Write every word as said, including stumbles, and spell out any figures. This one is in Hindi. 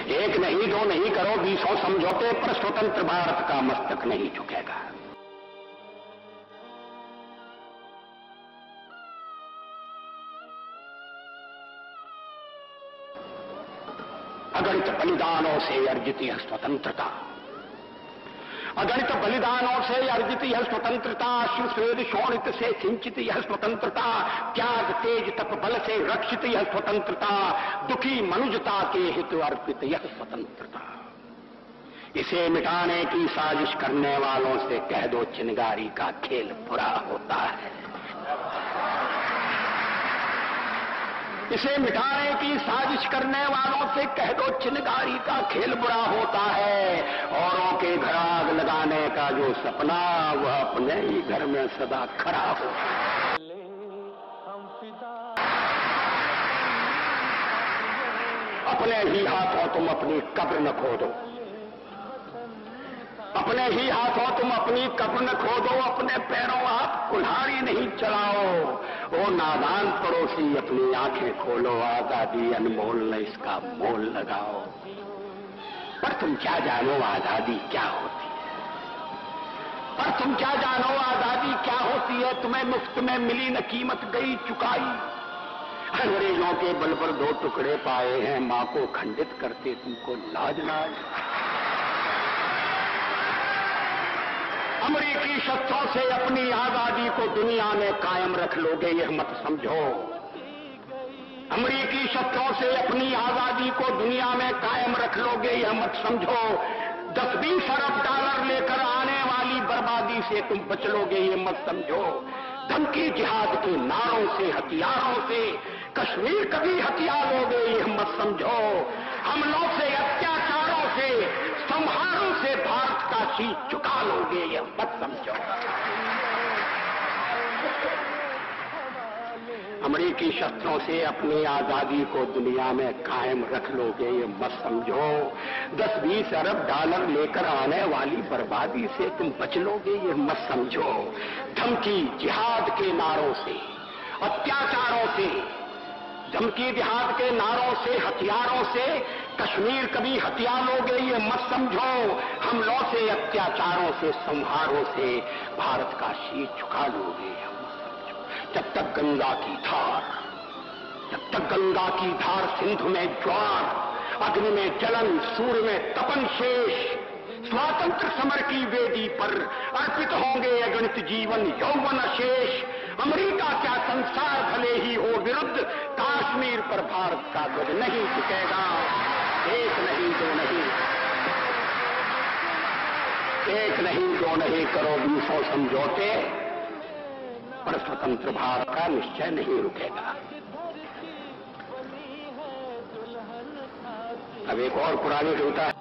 एक नहीं दो नहीं करो बीसों समझौते पर स्वतंत्र भारत का मस्तक नहीं झुकेगा। अगणित बलिदानों से अर्जित यह स्वतंत्रता, अगणित बलिदानों से अर्जित यह स्वतंत्रता, अश्रुस्वेद शोणित से सिंचित यह स्वतंत्रता, त्याग तेज तप बल से रक्षित यह स्वतंत्रता, दुखी मनुजता के हित अर्पित यह स्वतंत्रता। इसे मिटाने की साजिश करने वालों से कह दो चिनगारी का खेल बुरा होता है। इसे मिटाने की साजिश करने वालों से कह दो चिनगारी का खेल बुरा होता है। औरों के घर आग लगाने का जो सपना वह अपने ही घर में सदा खड़ा हो। अपने ही हाथों तुम अपनी कब्र न खोदो, अपने ही हाथों तुम अपनी कब्र न खोदो, अपने पैरों हाथ कुल्हाड़ी नहीं चलाओ। ओ नादान पड़ोसी अपनी आंखें खोलो, आजादी अनमोल न इसका मोल लगाओ। पर तुम क्या जानो आजादी क्या होती है, पर तुम क्या जानो आजादी क्या होती है। तुम्हें मुफ्त में मिली न कीमत गई चुकाई। अंग्रेजों के बल पर दो टुकड़े पाए हैं, मां को खंडित करते तुमको लाज नाज। अमरीकी शस्त्रों से अपनी आजादी को दुनिया में कायम रख लोगे यह मत समझो। अमरीकी शस्त्रों से अपनी आजादी को दुनिया में कायम रख लोगे यह मत समझो। दस बीस अरब डॉलर लेकर आने वाली बर्बादी से तुम बच लोगे ये मत समझो। धमकी जिहाद के नारों से हथियारों से कश्मीर कभी हथियार लोगे यह मत समझो। हमलों से अत्याचारों से संहारों से भारत का शीश झुका लोगे यह मत समझो। अमरीकी शस्त्रों से अपनी आजादी को दुनिया में कायम रख लोगे ये मत समझो। दस बीस अरब डॉलर लेकर आने वाली बर्बादी से तुम बच लोगे ये मत समझो। धमकी जिहाद के नारों से अत्याचारों से, धमकी जिहाद के नारों से हथियारों से कश्मीर कभी हथियार लोगे ये मत समझो। हमलों से अत्याचारों से संहारों से भारत का शीश झुका लोगे ये मत समझो। जब तक गंगा की धार, जब तक गंगा की धार सिंधु में ज्वार, अग्नि में जलन सूर्य में तपन शेष, स्वातंत्र समर की वेदी पर अर्पित होंगे अगणित जीवन यौवन शेष। अमेरिका क्या संसार भले ही हो विरुद्ध, कश्मीर पर भारत का ध्वज नहीं झुकेगा। एक नहीं दो नहीं, एक नहीं दो नहीं करो बीसों समझौते पर स्वतंत्र भारत का निश्चय नहीं रुकेगा। अब एक और पुरानी कविता